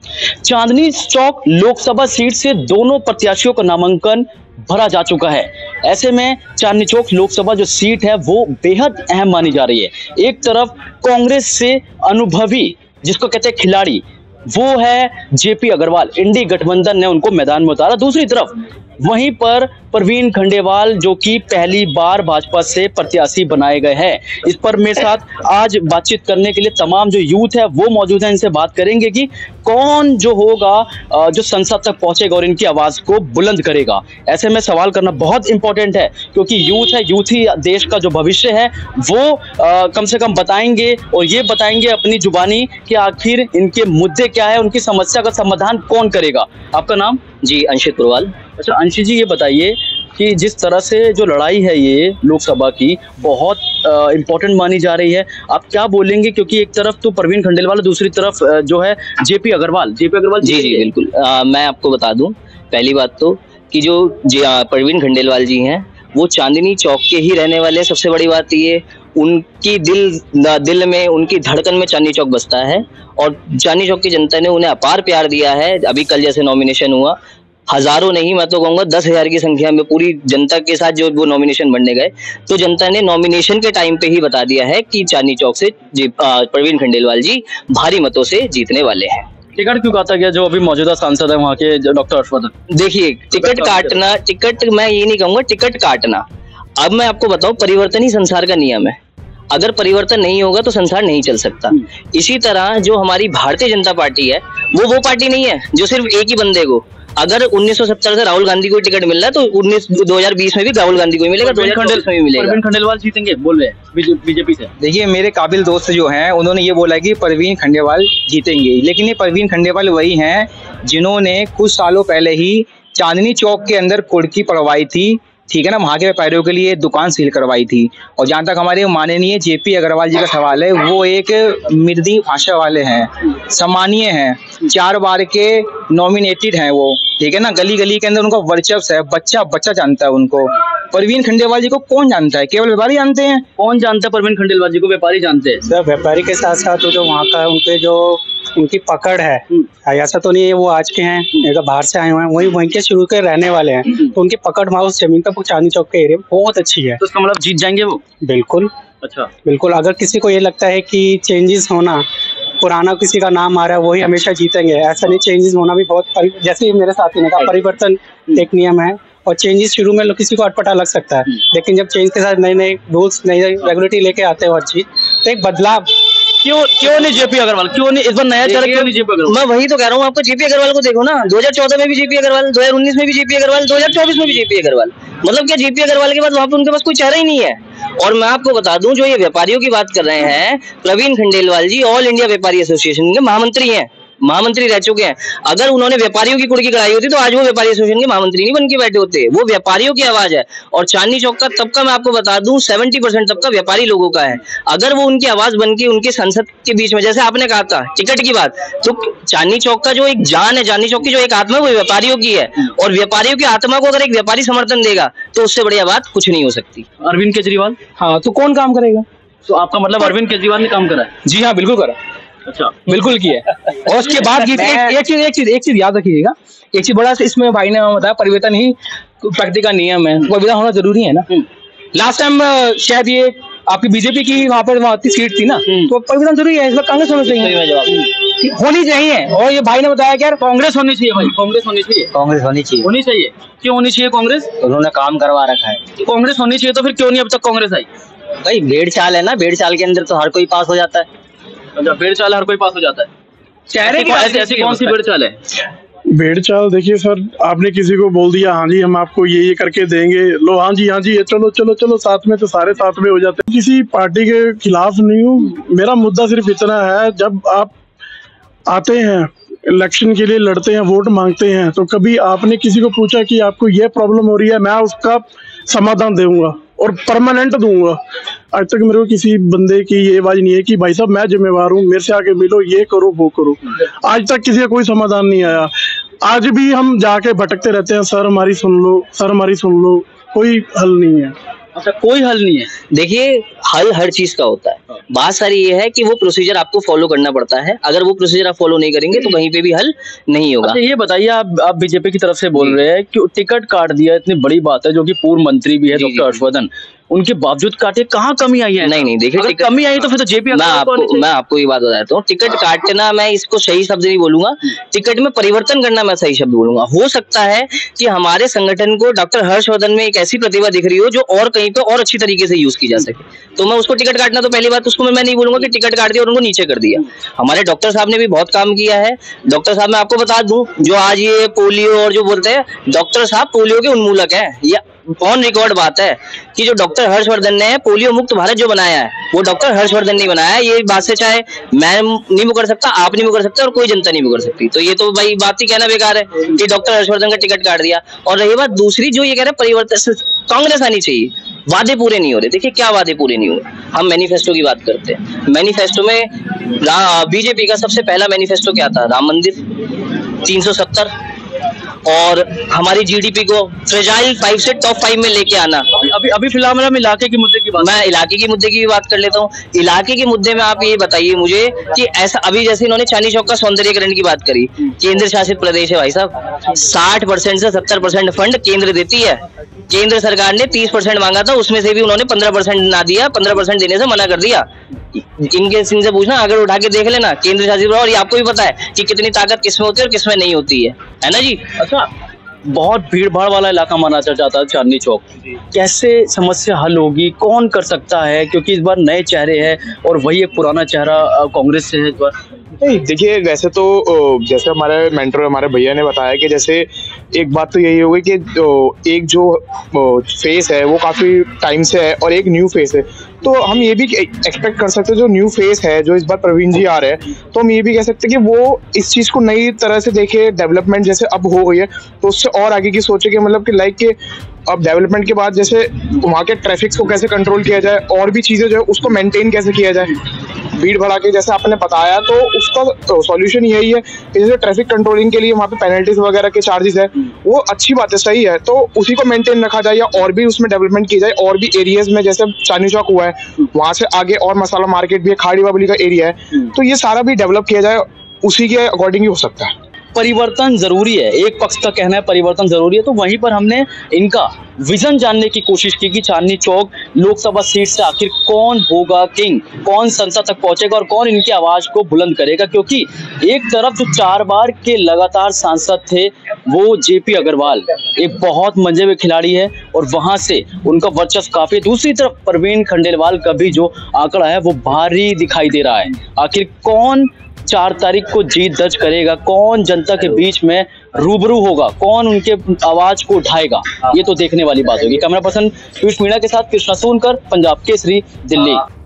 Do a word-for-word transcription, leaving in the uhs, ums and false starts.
Chandni Chowk Lok Sabha seat से दोनों प्रत्याशियों का नामांकन भरा जा चुका है। ऐसे में चांदनी चौक लोकसभा जो सीट है वो बेहद अहम मानी जा रही है। एक तरफ कांग्रेस से अनुभवी जिसको कहते हैं खिलाड़ी वो है जेपी अग्रवाल, इंडी गठबंधन ने उनको मैदान में उतारा। दूसरी तरफ वहीं पर प्रवीण खंडेलवाल जो कि पहली बार भाजपा से प्रत्याशी बनाए गए हैं। इस पर मेरे साथ आज बातचीत करने के लिए तमाम जो यूथ है वो मौजूद है। इनसे बात करेंगे कि कौन जो होगा जो संसद तक पहुंचेगा और इनकी आवाज को बुलंद करेगा। ऐसे में सवाल करना बहुत इंपॉर्टेंट है क्योंकि यूथ है, यूथ ही देश का जो भविष्य है वो आ, कम से कम बताएंगे और ये बताएंगे अपनी जुबानी कि आखिर इनके मुद्दे क्या है, उनकी समस्या का समाधान कौन करेगा। आपका नाम? जी अंशित पुरवाल। अच्छा अंशित जी, ये बताइए कि जिस तरह से जो लड़ाई है ये लोकसभा की बहुत इम्पोर्टेंट मानी जा रही है, आप क्या बोलेंगे? क्योंकि एक तरफ तो प्रवीण खंडेलवाल, दूसरी तरफ जो है जेपी अग्रवाल। जेपी अग्रवाल जी जी बिल्कुल। आ, मैं आपको बता दूं पहली बात तो कि जो प्रवीण खंडेलवाल जी हैं वो चांदनी चौक के ही रहने वाले हैं। सबसे बड़ी बात ये, उनकी दिल दिल में, उनकी धड़कन में चांदनी चौक बसता है और चांदनी चौक की जनता ने उन्हें अपार प्यार दिया है। अभी कल जैसे नॉमिनेशन हुआ, हजारों नहीं मैं तो कहूंगा दस हजार की संख्या में पूरी जनता के साथ जो वो नॉमिनेशन बनने गए, तो जनता ने नॉमिनेशन के टाइम पे ही बता दिया है कि चांदनी चौक से प्रवीण खंडेलवाल जी भारी मतों से जीतने वाले हैं। टिकट क्यों काटा गया? जो अभी मौजूदा सांसद है वहाँ के डॉक्टर हर्षवर्धन। देखिए टिकट काटना, टिकट मैं ये नहीं कहूंगा टिकट काटना। अब मैं आपको बताऊं, परिवर्तन ही संसार का नियम है। अगर परिवर्तन नहीं होगा तो संसार नहीं चल सकता। इसी तरह जो हमारी भारतीय जनता पार्टी है वो वो पार्टी नहीं है जो सिर्फ एक ही बंदे को, अगर उन्नीस सौ सत्तर से राहुल गांधी को टिकट मिल रहा है तो उन्नीस दो हजार बीस में भी राहुल गांधी को मिलेगा, दो हजार चौबीस में भी मिलेगा। प्रवीण खंडेलवाल जीतेंगे बोल रहे हैं बीजेपी से। देखिए मेरे काबिल दोस्त जो हैं उन्होंने ये बोला कि प्रवीण खंडेलवाल जीतेंगे, लेकिन ये प्रवीण खंडेलवाल वही हैं जिन्होंने कुछ सालों पहले ही चांदनी चौक के अंदर कुर्की पड़वाई थी, ठीक है ना, वहाँ के व्यापारियों के लिए दुकान सील करवाई थी। और जहाँ तक हमारे माननीय जेपी अग्रवाल जी का सवाल है, वो एक मृदी भाषा वाले हैं, सम्मानीय हैं, चार बार के नॉमिनेटेड हैं वो, ठीक है ना, गली गली के अंदर उनका वर्चस्व है, बच्चा बच्चा जानता है उनको। प्रवीण खंडेलवाल जी को कौन जानता है? केवल व्यापारी जानते हैं। कौन जानता है प्रवीण खंडेलवाल जी को? व्यापारी जानते हैं सर। व्यापारी के साथ साथ जो वहाँ का उनके जो उनकी पकड़ है, ऐसा तो नहीं है वो आज के हैं, अगर बाहर से आए हुए हैं, वही वहीं के शुरू के रहने वाले हैं, तो उनकी पकड़ वहाँ उस जमीन पर चांदनी चौक के एरिया में बहुत अच्छी है। तो इसका मतलब जीत जाएंगे वो? बिल्कुल। अच्छा बिल्कुल। अगर किसी को ये लगता है कि चेंजेस होना, पुराना किसी का नाम आ रहा है वही हमेशा जीतेंगे, ऐसा नहीं। चेंजेस होना भी बहुत, जैसे मेरे साथी ने कहा, परिवर्तन एक नियम है और चेंजेस शुरू में किसी को अटपटा लग सकता है, लेकिन जब चेंज के साथ नए नए रूल्स, नई नई रेगुलेटरी लेके आते हैं हर चीज, तो एक बदलाव। क्यों क्यों नहीं जेपी अग्रवाल? क्यों नहीं इस बार नया चेहरा? क्यों नहीं जेपी अग्रवाल? मैं वही तो कह रहा हूँ आपको, जेपी अग्रवाल को देखो ना, दो हजार चौदह में भी जेपी अग्रवाल, दो हजार उन्नीस में भी जेपी अग्रवाल, दो हजार चौबीस में भी जेपी अग्रवाल। मतलब क्या जेपी अग्रवाल के बाद वहाँ पे उनके पास कोई चेहरा ही नहीं है। और मैं आपको बता दूं, जो ये व्यापारियों की बात कर रहे हैं, Praveen Khandelwal ji all India Vyapari association के महामंत्री हैं, महामंत्री रह चुके हैं। अगर उन्होंने व्यापारियों की कुर्की कराई होती तो आज वो व्यापारी एसोसिएशन के महामंत्री नहीं बन के बैठे होते। वो व्यापारियों की आवाज है। और चांदनी चौक का तबका मैं आपको बता दूं सत्तर परसेंट तबका व्यापारी लोगों का है। अगर वो उनकी आवाज बन के उनके संसद के बीच में, जैसे आपने कहा था टिकट की बात, तो चांदनी चौक का जो एक जान है, चांदनी चौक की जो एक आत्मा है वो व्यापारियों की है। और व्यापारियों की आत्मा को अगर एक व्यापारी समर्थन देगा तो उससे बढ़िया बात कुछ नहीं हो सकती। अरविंद केजरीवाल? हाँ, तो कौन काम करेगा? तो आपका मतलब अरविंद केजरीवाल ने काम करा है? जी हाँ बिल्कुल करा। अच्छा बिल्कुल किया। और उसके बाद एक चीज एक चीज एक चीज याद रखिएगा, एक चीज बड़ा इसमें भाई ने बताया, परिवर्तन ही प्रकृति का नियम है, परिवर्तन होना जरूरी है ना। लास्ट टाइम शायद ये आपकी बीजेपी की वहाँ पर वहाँ सीट थी ना, तो परिवर्तन जरूरी है, इसमें कांग्रेस होना चाहिए, होनी चाहिए। और ये भाई ने बताया कि यार कांग्रेस होनी चाहिए, भाई कांग्रेस होनी चाहिए, कांग्रेस होनी चाहिए, होनी चाहिए। क्यों होनी चाहिए कांग्रेस? उन्होंने काम करवा रखा है। कांग्रेस होनी चाहिए तो फिर क्यों नहीं अब तक कांग्रेस आई? भाई भेड़ चाल है ना, भेड़ चाल के अंदर तो हर कोई पास हो जाता है। अच्छा, भेड़ चाल हर कोई पास हो जाता है। चेहरे की ऐसी, ऐसी कौन सी भेड़ चाल है? भेड़ चाल देखिए सर, आपने किसी को बोल दिया हाँ जी हम आपको ये ये करके देंगे, लो हाँ जी हाँ जी चलो चलो चलो साथ में, तो सारे साथ में हो जाते हैं। किसी पार्टी के खिलाफ नहीं हूँ, मेरा मुद्दा सिर्फ इतना है, जब आप आते हैं इलेक्शन के लिए, लड़ते हैं, वोट मांगते हैं, तो कभी आपने किसी को पूछा कि आपको ये प्रॉब्लम हो रही है, मैं उसका समाधान दूंगा और परमानेंट दूंगा। आज तक मेरे को किसी बंदे की ये आवाज नहीं है कि भाई साहब मैं जिम्मेवार हूँ, मेरे से आके मिलो, ये करो वो करो। आज तक किसी का कोई समाधान नहीं आया। आज भी हम जाके भटकते रहते हैं, सर हमारी सुन लो, सर हमारी सुन लो, कोई हल नहीं है। अच्छा, कोई हल नहीं है। देखिए, हल हर चीज का होता है, बात सारी ये है कि वो प्रोसीजर आपको फॉलो करना पड़ता है। अगर वो प्रोसीजर आप फॉलो नहीं करेंगे तो कहीं पे भी हल नहीं होगा। अच्छा, ये बताइए, आप आप बीजेपी की तरफ से बोल रहे हैं कि टिकट काट दिया, इतनी बड़ी बात है, जो कि पूर्व मंत्री भी है जी, डॉक्टर जी। हर्षवर्धन, उनके बावजूद काटे, कहाँ कमी आई है? नहीं नहीं देखिए, अगर टिकट कमी आई तो फिर तो जेपी मैं आपको मैं आपको ये बात बताता हूँ, टिकट काटना, मैं इसको सही शब्द नहीं बोलूंगा, टिकट में परिवर्तन करना मैं सही शब्द बोलूंगा। हो सकता है कि हमारे संगठन को डॉक्टर हर्षवर्धन में एक ऐसी प्रतिभा दिख रही हो जो और कहीं पे और अच्छी तरीके से यूज की जा सके, तो मैं उसको टिकट काटना, तो पहली बात उसको मैं नहीं बोलूंगा कि टिकट काट दिया और उनको नीचे कर दिया। हमारे डॉक्टर साहब ने भी बहुत काम किया है। डॉक्टर साहब, मैं आपको बता दूं, जो आज ये पोलियो और जो बोलते हैं, डॉक्टर साहब पोलियो के उन्मूलक है। ये ऑन रिकॉर्ड बात है कि जो डॉक्टर हर्षवर्धन ने पोलियो मुक्त भारत जो बनाया है, वो डॉक्टर हर्षवर्धन ने बनाया है। ये बात से चाहे मैं नहीं मुकर सकता, आप नहीं मुकर सकते और कोई जनता नहीं मुकर सकती। तो ये तो भाई बात ही कहना बेकार है कि डॉक्टर हर्षवर्धन का टिकट काट दिया। और रही बात दूसरी, जो ये कह रहे हैं परिवर्तन, कांग्रेस आनी चाहिए, वादे पूरे नहीं हो रहे। देखिए, क्या वादे पूरे नहीं हुए? हम मैनिफेस्टो की बात करते हैं। मैनिफेस्टो में बीजेपी का सबसे पहला मैनिफेस्टो क्या था? राम मंदिर, तीन सौ सत्तर, और हमारी जीडीपी को फ्रेजाइल फाइव से टॉप फाइव में लेके आना। अभी अभी फिलहाल हम इलाके के मुद्दे की बात, मैं इलाके की मुद्दे की भी बात कर लेता हूँ। इलाके के मुद्दे में आप ये बताइए मुझे कि ऐसा, अभी जैसे इन्होंने चांदनी चौक का सौंदर्यीकरण की बात करी, केंद्र शासित प्रदेश है भाई साहब, साठ परसेंट से सत्तर परसेंट फंड केंद्र देती है। केंद्र सरकार ने तीस परसेंट मांगा था, उसमें से भी उन्होंने पंद्रह परसेंट ना दिया, पंद्रह परसेंट देने से मना कर दिया। इनके सिंह से पूछना, अगर उठा के देख लेना, केंद्र शासित, और ये आपको भी पता है कि कितनी ताकत किसमें होती है और किसमें नहीं होती है, है ना जी। अच्छा, बहुत भीड़ भाड़ वाला इलाका माना जाता है चांदनी चौक, कैसे समस्या हल होगी? कौन कर सकता है? क्योंकि इस बार नए चेहरे हैं और वही एक पुराना चेहरा कांग्रेस से है इस बार। नहीं, देखिए, वैसे तो जैसे हमारे मेंटर हमारे भैया ने बताया कि जैसे एक बात तो यही होगी कि एक जो फेस है वो काफ़ी टाइम से है और एक न्यू फेस है, तो हम ये भी एक्सपेक्ट कर सकते हैं जो न्यू फेस है, जो इस बार प्रवीण जी आ रहे हैं, तो हम ये भी कह सकते हैं कि वो इस चीज़ को नई तरह से देखे। डेवलपमेंट जैसे अब हो गई है तो उससे और आगे की सोचे कि मतलब कि लाइक के अब डेवलपमेंट के बाद जैसे वहाँ के ट्रैफिक को कैसे कंट्रोल किया जाए और भी चीज़ें जो है उसको मेंटेन कैसे किया जाए, भीड़ भड़ा के जैसे आपने बताया, तो उसका सॉल्यूशन यही है कि जैसे ट्रैफिक कंट्रोलिंग के लिए वहाँ पे पेनल्टीज वगैरह के चार्जेस है, वो अच्छी बात है, सही है, तो उसी को मेंटेन रखा जाए या और भी उसमें डेवलपमेंट की जाए। और भी एरियाज में जैसे चांदनी चौक हुआ है, वहाँ से आगे और मसाला मार्केट भी है, खाड़ी बाबली का एरिया है, तो ये सारा भी डेवलप किया जाए, उसी के अकॉर्डिंग ही हो सकता है। परिवर्तन जरूरी है, एक पक्ष का कहना है परिवर्तन जरूरी है, तो वहीं पर हमने इनका विजन जानने की कोशिश की कि चांदनी चौक लोकसभा सीट से आखिर कौन होगा किंग, कौन संसद तक पहुंचेगा और कौन इनकी आवाज को बुलंद करेगा। क्योंकि एक तरफ जो चार बार के लगातार सांसद थे वो जेपी अग्रवाल, एक बहुत मंजे हुए खिलाड़ी है और वहां से उनका वर्चस्व काफी। दूसरी तरफ प्रवीण खंडेलवाल का भी जो आंकड़ा है वो भारी दिखाई दे रहा है। आखिर कौन चार तारीख को जीत दर्ज करेगा, कौन जनता के बीच में रूबरू होगा, कौन उनके आवाज को उठाएगा, ये तो देखने वाली बात होगी। कैमरा पर्सन पीयूष मीणा के साथ कृष्णा सोनकर, पंजाब केसरी, दिल्ली।